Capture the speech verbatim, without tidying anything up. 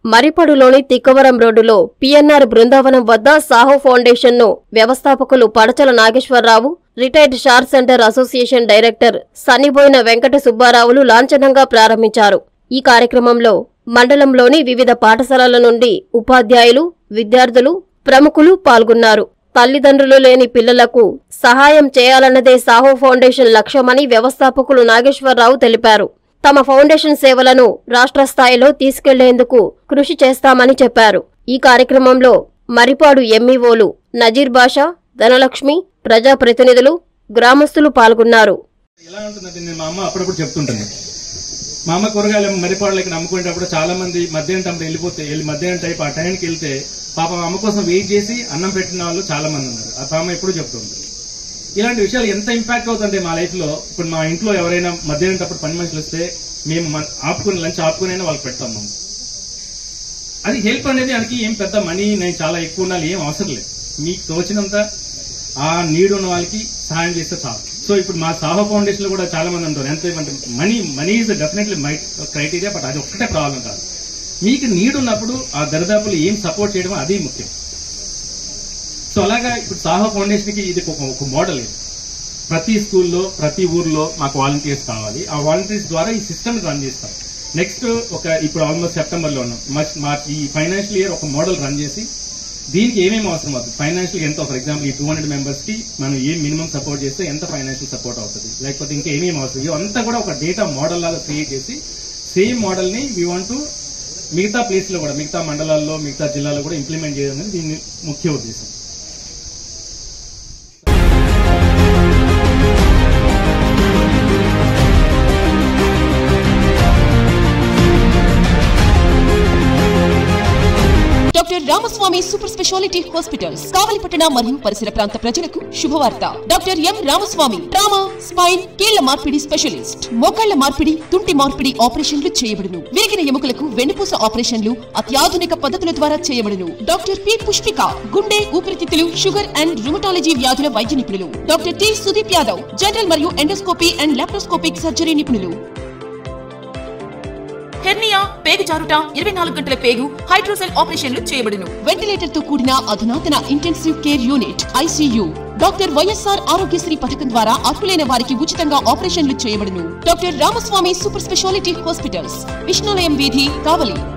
మరిపడులోని తిక్కవరం రోడ్డులో పీఎన్ఆర్ బృందావనం వద్ద సాహో ఫౌండేషన్ ను వ్యవస్థాపకులు Padachala Nageswararao, retired SHAR center association director Sanniboyina Venkata సుబ్బారావులు లాంఛనంగా ప్రారంభించారు. ఈ కార్యక్రమంలో మండలంలోని వివిధ పాఠశాలల నుండి ఉపాధ్యాయులు, విద్యార్థులు, ప్రముఖులు పాల్గొన్నారు. తల్లిదండ్రులు లేని పిల్లలకు సహాయం చేయాలన్నదే సాహో ఫౌండేషన్ లక్ష్యమని వ్యవస్థాపకులు నాగేశ్వరరావు తెలిపారు. తమ ఫౌండేషన్ సేవలను రాష్ట్ర స్థాయిలో తీసుకెళ్లేందుకు కృషి చేస్తామని చెప్పారు. ఈ కార్యక్రమంలో మరిపాడు ఎంఈఓలు నజీర్ బాషా, ధనలక్ష్మి, ప్రజాప్రతినిధులు, గ్రామస్తులు పాల్గొన్నారు. మా అమ్మ కూరగాయలు మరిపాడులకి నమ్ముకునేటప్పుడు చాలా మంది మధ్యాహ్నం టైం వెళ్ళిపోతే వెళ్ళి మధ్యాహ్నం టైం ఆ టైంకి వెళ్తే పాప అమ్మ కోసం వెయిట్ చేసి అన్నం పెట్టిన వాళ్ళు చాలా మంది ఉన్నారు. ఆ పాప ఎప్పుడు చెప్తుంటుంది. ఇలాంటి విషయాలు ఎంత ఇంపాక్ట్ అవుతుంటే మా లైఫ్ లో. ఇప్పుడు మా ఇంట్లో ఎవరైనా మధ్యాహ్నం టప్పుడు పని మనుషులు వస్తే మేము ఆపుకుని లంచ్ ఆపుకునైనా వాళ్ళకి పెడతాం. మేము అది హెల్ప్ అనేది దానికి ఏం పెద్ద మనీ నేను చాలా ఎక్కువ ఉండాలి ఏం అవసరం లేదు. మీకు తోచినంత ఆ నీడ్ ఉన్న వాళ్ళకి సహాయం చేస్తే చాలు. సో ఇప్పుడు మా సాహో ఫౌండేషన్ లో కూడా చాలా మంది ఉంటారు. ఎంత money money is definitely my criteria, but అది ఒక్కటే ప్రాబ్లం కాదు. మీకు నీడ్ ఉన్నప్పుడు ఆ దరిదాపులు ఏం సపోర్ట్ చేయడం అది ముఖ్యం. సో అలాగా ఇప్పుడు సాహో ఫౌండేషన్ కి ఇది ఒక మోడల్. ఇది ప్రతి స్కూల్లో ప్రతి ఊర్లో మాకు వాలంటీర్స్ కావాలి. ఆ వాలంటీర్స్ ద్వారా ఈ సిస్టమ్ రన్ చేస్తాం. నెక్స్ట్ ఒక ఇప్పుడు ఆల్మోస్ట్ సెప్టెంబర్ లో ఉన్నాం. మార్చ్ ఈ ఫైనాన్షియల్ ఇయర్ ఒక మోడల్ రన్ చేసి దీనికి ఏమేమి అవసరం అవుతుంది, ఫైనాన్షియల్ ఎంత, ఫర్ ఎగ్జాంపుల్ ఈ టూ హండ్రెడ్ మెంబర్స్ కి మనం ఏం మినిమం సపోర్ట్ చేస్తే ఎంత ఫైనాన్షియల్ సపోర్ట్ అవుతుంది, లేకపోతే ఇంకా ఏమేమి అవసరం, ఇవంతా కూడా ఒక డేటా మోడల్ లాగా క్రియేట్ చేసి సేమ్ మోడల్ ని వీ వాంట్ టు మిగతా ప్లేస్ లో కూడా మిగతా మండలాల్లో మిగతా జిల్లాలో కూడా ఇంప్లిమెంట్ చేయడం అనేది దీని ముఖ్య ఉద్దేశం. Doctor Ramaswamy super speciality hospitals కావలిపట్టణ మరియు పరిసర ప్రాంత ప్రజలకు శుభవార్త. Doctor M Ramaswamy trauma, spine, కీళ్ల మార్పిడి స్పెషలిస్ట్. మోకాళ్ల మార్పిడి, తుంటి మార్పిడి ఆపరేషన్లు చేయబడును. విరిగిన ఎముకలకు వెన్నుపూస ఆపరేషన్లు అత్యాధునిక పద్ధతుల ద్వారా చేయబడును. డాక్టర్ పి పుష్పిక గుండె, ఊపిరితిత్తులు, షుగర్ అండ్ రుమటాలజీ వ్యాధుల వైద్య నిపుణులు. Doctor T Sudeep Yadav general మరియు ఎండోస్కోపీ అండ్ లాప్రోస్కోపిక్ సర్జరీ నిపుణులు. హెర్నియా, పేగు జారుట, ఇరవై నాలుగు గంటల పేగు, హైడ్రోసెల్ ఆపరేషన్లు చేయబడును. వెంటిలేటర్ తో కూడిన అధునాతన intensive care unit ICU. Doctor YSR Aarogyasri పథకం ద్వారా అర్హులైన వారికి ఉచితంగా ఆపరేషన్లు చేయబడును. Doctor Ramaswamy super speciality hospitals, Vishnulayam వీధి, కావలి.